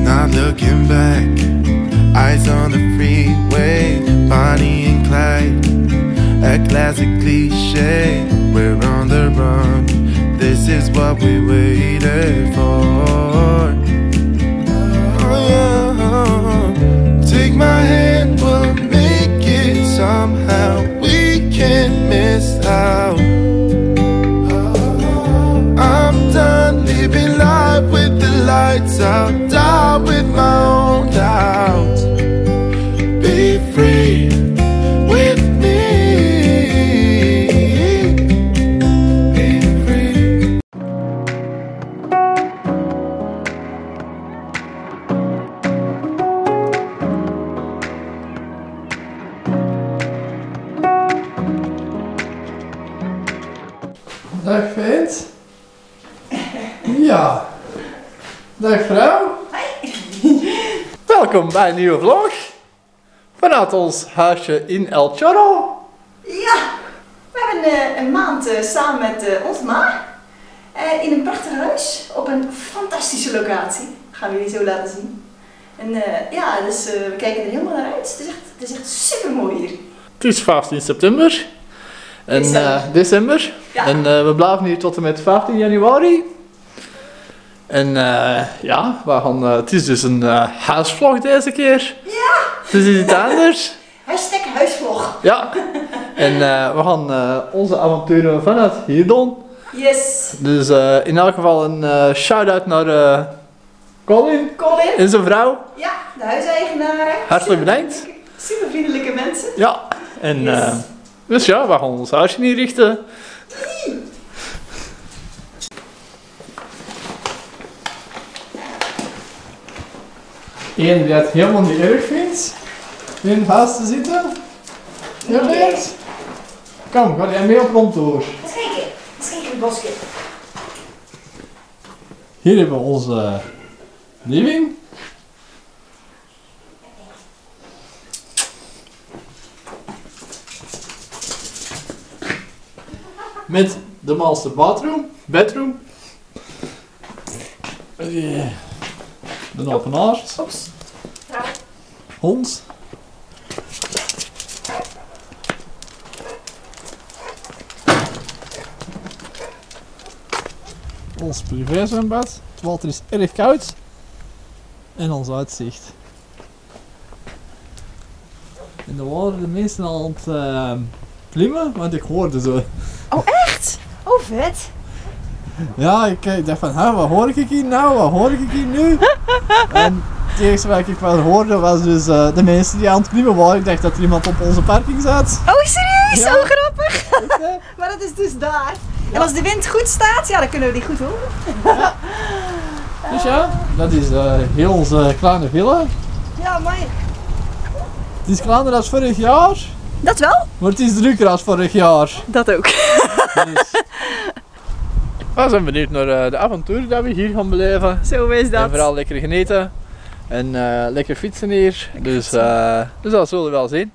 Not looking back, eyes on the freeway, Bonnie and Clyde, a classic cliche. We're on the run, this is what we waited for. Oh yeah, take my hand, we'll make it somehow. We can't miss out. I'm done living life with the lights out, die with my own doubts. Be free with me. Be free. Dag Veet. Ja. Dag vrouw. Welkom bij een nieuwe vlog. Vanuit ons huisje in El Chorro. Ja, we hebben een maand samen met onze ma in een prachtig huis op een fantastische locatie. Gaan we jullie zo laten zien. En ja, dus we kijken er helemaal naar uit. Het is echt super mooi hier. Het is 15 september. En december. Ja. En we blijven hier tot en met 15 januari. En ja, we gaan, het is dus een huisvlog deze keer. Ja! Het is iets anders. Hashtag huisvlog. Ja. En we gaan onze avonturen vanuit hier doen. Yes. Dus in elk geval een shout-out naar Colin Colin. en zijn vrouw. Ja, de huiseigenaren. Hartelijk bedankt. Super vriendelijke mensen. Ja. En Yes. dus ja, we gaan ons huisje inrichten. Eén die het helemaal niet erg vindt in het huis te zitten. Ja, Bert? Kom, ga jij mee op rondtour. Eens kijken in het bosje. Hier hebben we onze living. Met de master bedroom. De open haard. Oeps. Trouw. Hond. Ons privézwembad. Het water is erg koud. En ons uitzicht. En er waren de mensen aan het klimmen, want ik hoorde ze. Oh, echt? Oh, vet. Ja, ik dacht van, wat hoor ik hier nou? Wat hoor ik hier nu? En het eerste wat ik wel hoorde was dus de mensen die aan het klimmen waren. Ik dacht dat er iemand op onze parking zat. Oh, serieus? Ja. Zo grappig. Weet je? Maar dat is dus daar. En als de wind goed staat, ja, dan kunnen we die goed horen. Dus ja, dat is heel onze kleine villa. Ja, mooi. Het is kleiner dan vorig jaar, Dat wel? maar het is drukker dan vorig jaar. Dat ook. Dus. We zijn benieuwd naar de avonturen dat we hier gaan beleven. Zo is dat. En vooral lekker genieten. En lekker fietsen hier. Dus dat zullen we wel zien.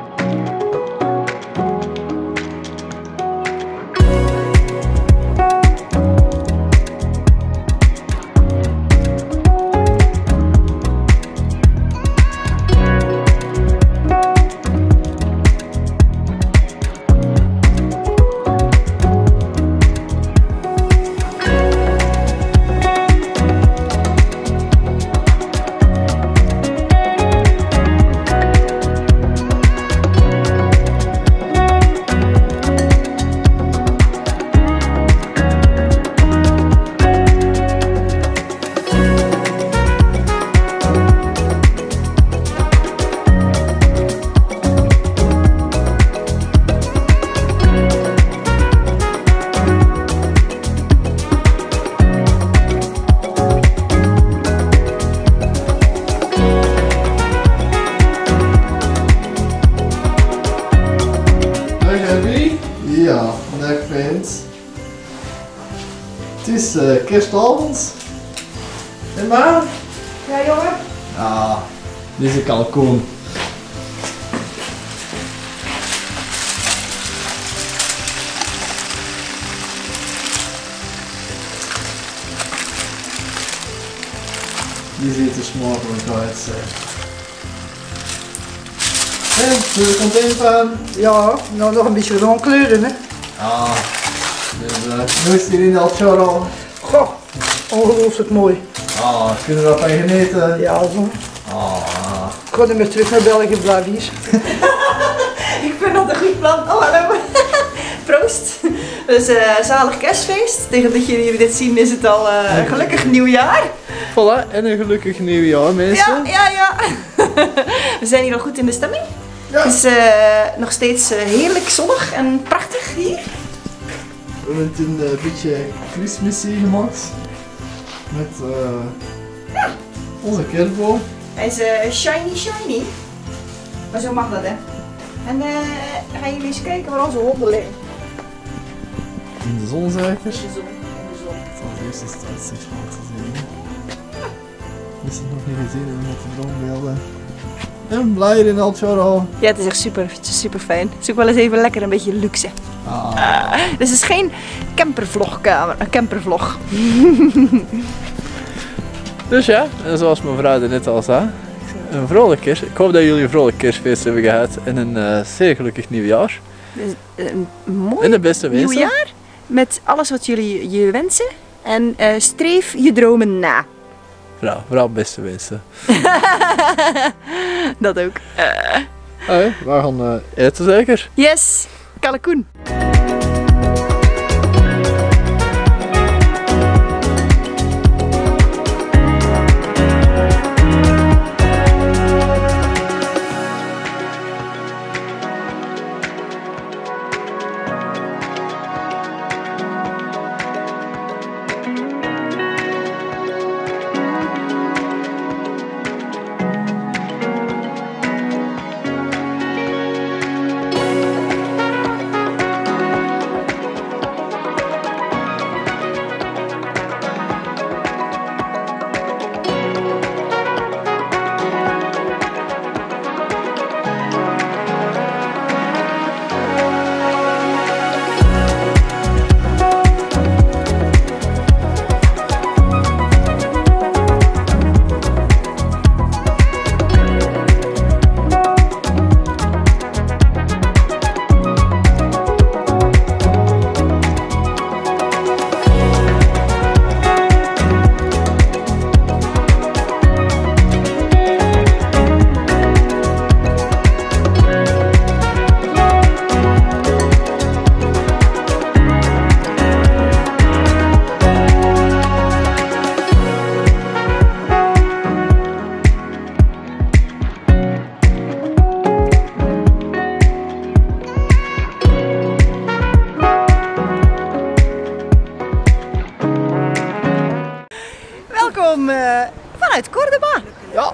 Ja, dag vriend. Het is kerstavond. En maar? Ja, jongen. Ja, dit is een kalkoen. Die ziet er smakelijk uit. En, de containerpan. Ja, nou nog een beetje rondkleuren, hè. Ah, dus nu is hier in El Chorro. Goh, ongelooflijk mooi. Ah, kunnen we daarvan genieten? Ja, zo. Ah. Ik ga niet meer terug naar België, blijf hier. Ik vind dat een goed plan. Oh, hallo. Proost. Dus zalig kerstfeest. Tegen dat jullie dit zien is het al een gelukkig nieuwjaar. Voilà, en een gelukkig nieuwjaar mensen. Ja. We zijn hier al goed in de stemming. Ja. Het is nog steeds heerlijk zonnig en prachtig hier. We hebben het een beetje Christmassy gemaakt. Met onze kerstboom. Hij is shiny. Maar zo mag dat, hè. En gaan jullie eens kijken waar onze honden liggen. In de zon zeker. In de zon. Het was eerst eens tijd zich van te zien. Is het nog niet gezien en met de droombeelden. En blij in El Chorro. Ja, het is echt super fijn. Het is ook wel eens even lekker een beetje luxe. Dus het is geen campervlogkamer, een campervlog. Dus ja, en zoals mijn vrouw er net al zei, een vrolijk kerst. Ik hoop dat jullie een vrolijk kerstfeest hebben gehad en een zeer gelukkig nieuwjaar. Dus, een mooi En de beste wensen. nieuwjaar met alles wat jullie je wensen. En streef je dromen na. Vooral beste wensen. Dat ook. Hey, we gaan eten zeker. Yes, kalkoen. Welkom vanuit Córdoba. Ja.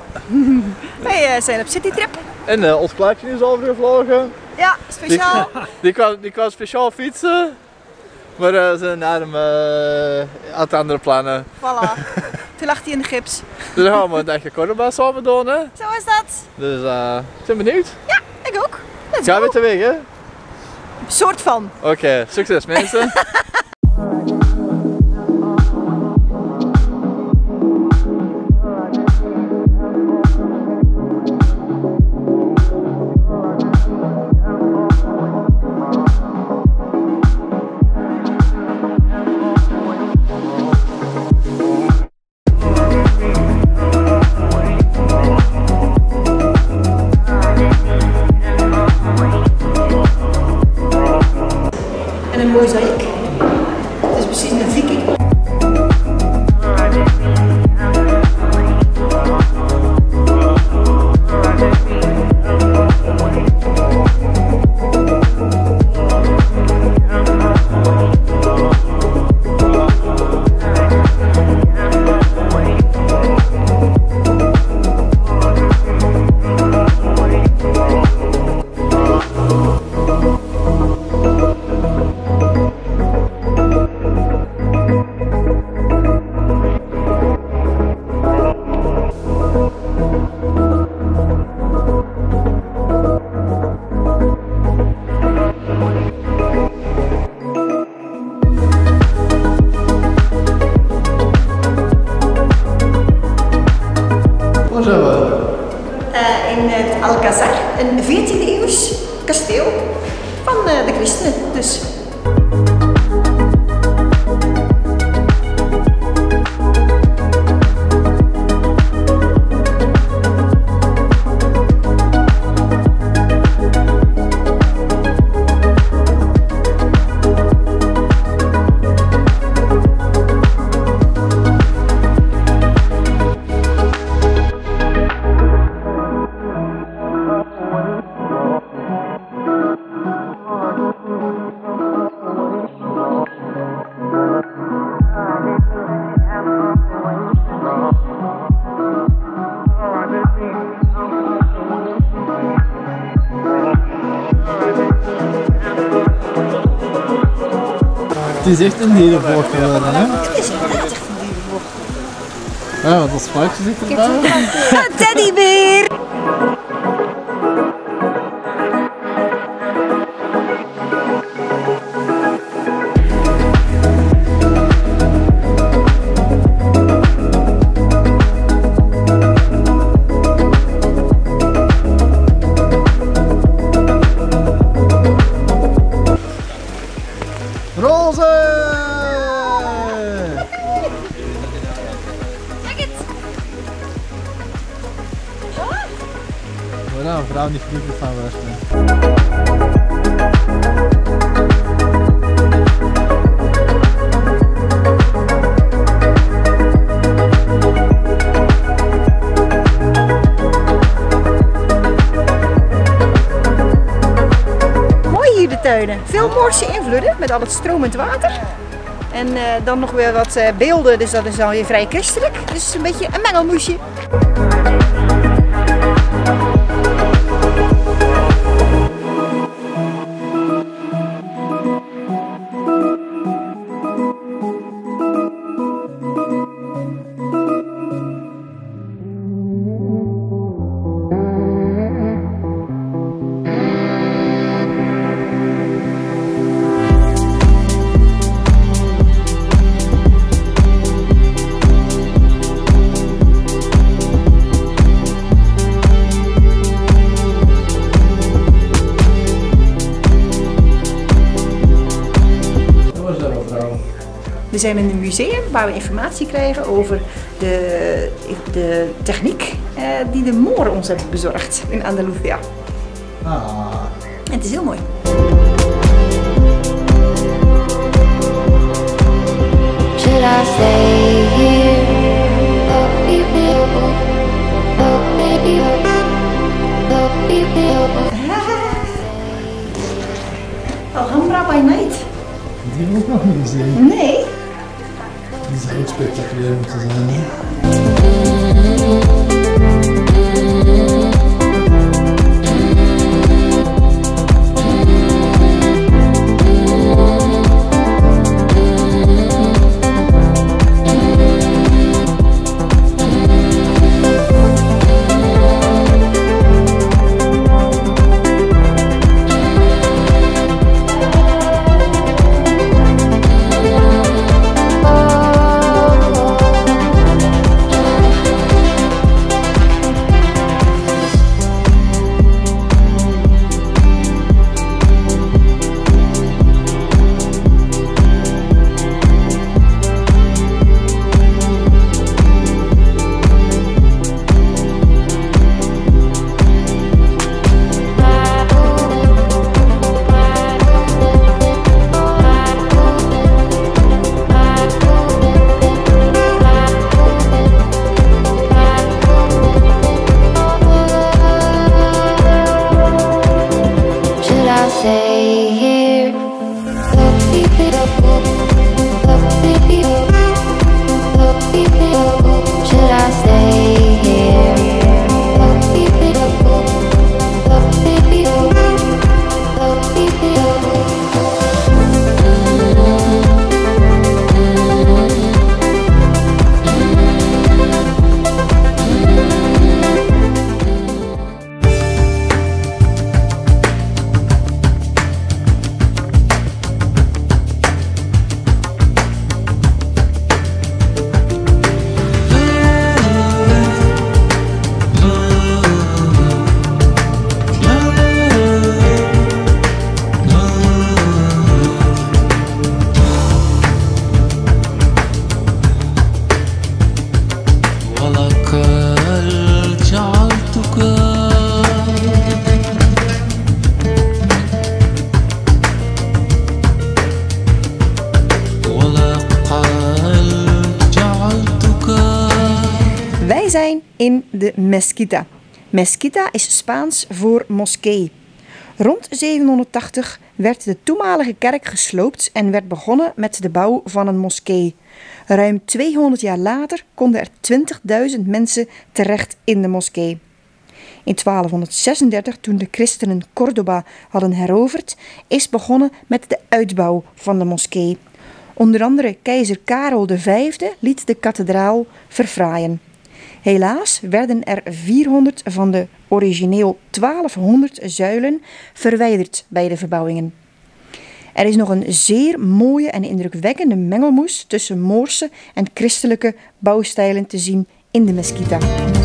Wij zijn op citytrip. En ons plaatje is overgevlogen. Ja, speciaal. Die kwam speciaal fietsen. Maar ze zijn naar hem aan het andere plannen. Voilà. Toen lag hij in de gips. Dus dan gaan we een dagje Córdoba samen doen. Hè. Zo is dat. Dus ik ben benieuwd. Ja, ik ook. Let's Gaan go. we te weg, hè? Soort van. Oké, succes mensen. En een mozaïek. Waar zijn we? In het Alcázar, een 14e eeuws kasteel van de christenen. Dus. Het is echt een dierenvolk geworden, hè? Het is inderdaad echt een dierenvolk. Ja, want dat spuitje zit erbij. Teddybeer! Roze! Kijk het! Voilà, een vrouw die vliegen van weg. Mooi hier de tuinen. Veel Noordse invloeden met al het stromend water. En dan nog weer wat beelden, dus dat is dan weer vrij christelijk. Dus een beetje een mengelmoesje. We zijn in een museum waar we informatie krijgen over de techniek die de Moren ons hebben bezorgd in Andalusia. Ah. En het is heel mooi. Should I stay here? Oh, baby, oh, baby, oh, baby, Alhambra by night? Die heb ik nog niet gezien. Nee. Die is heel spectaculair om te zijn. zijn in de Mezquita. Mezquita is Spaans voor moskee. Rond 780 werd de toenmalige kerk gesloopt en werd begonnen met de bouw van een moskee. Ruim 200 jaar later konden er 20.000 mensen terecht in de moskee. In 1236, toen de christenen Córdoba hadden heroverd, is begonnen met de uitbouw van de moskee. Onder andere keizer Karel V liet de kathedraal verfraaien. Helaas werden er 400 van de origineel 1200 zuilen verwijderd bij de verbouwingen. Er is nog een zeer mooie en indrukwekkende mengelmoes tussen Moorse en christelijke bouwstijlen te zien in de Mezquita.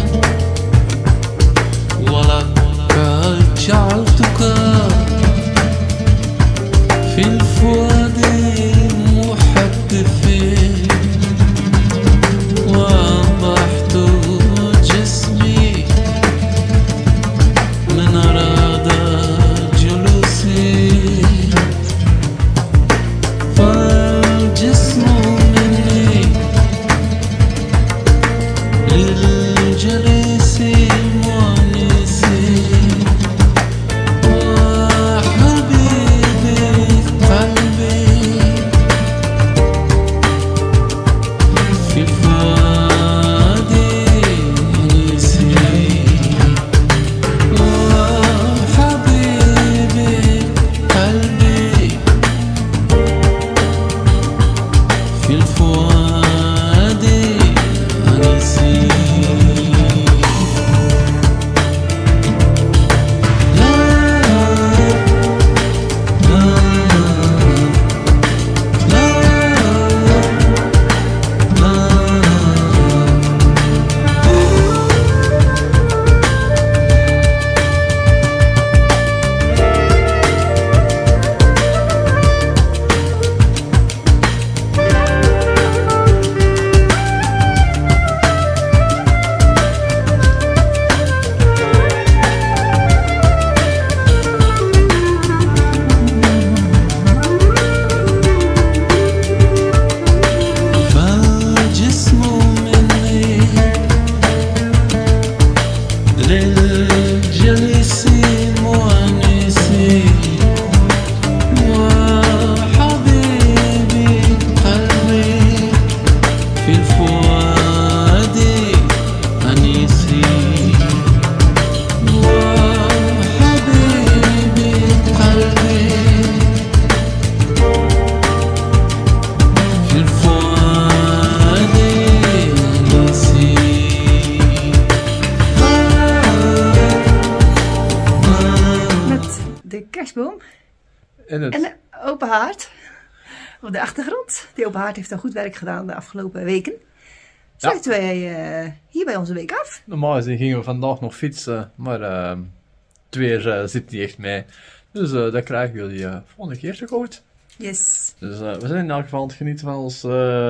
Kerstboom en een open haard op de achtergrond. Die open haard heeft al goed werk gedaan de afgelopen weken. Sluiten wij hier bij onze week af. Normaal gezien gingen we vandaag nog fietsen, maar het weer zit niet echt mee. Dus dat krijgen jullie volgende keer zo goed. Yes. Dus we zijn in elk geval aan het genieten van ons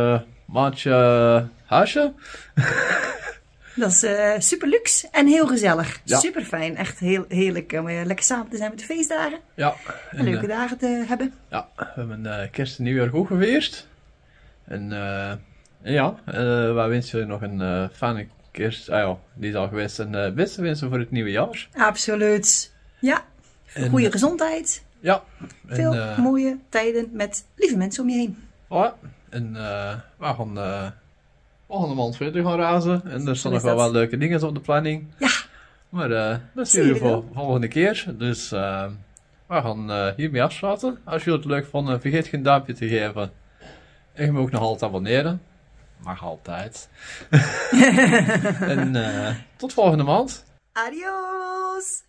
maatje huisje. Dat is super luxe en heel gezellig. Ja. Super fijn. Echt heel heerlijk om lekker samen te zijn met de feestdagen. Ja. En leuke dagen te hebben. Ja, we hebben kerst en nieuwjaar goed gevierd. En ja, wij wensen jullie nog een fijne kerst. Ah ja, die is al geweest. En beste wensen voor het nieuwe jaar. Absoluut. Ja. Goede gezondheid. Ja. Veel mooie tijden met lieve mensen om je heen. Ja. En we gaan volgende maand verder gaan razen. En er staan nog wel wat leuke dingen op de planning. Ja. Maar dat zien we voor de volgende keer. Dus we gaan hiermee afsluiten. Als jullie het leuk vonden, vergeet geen duimpje te geven. En je mag ook nog altijd abonneren. Mag altijd. En tot volgende maand. Adios!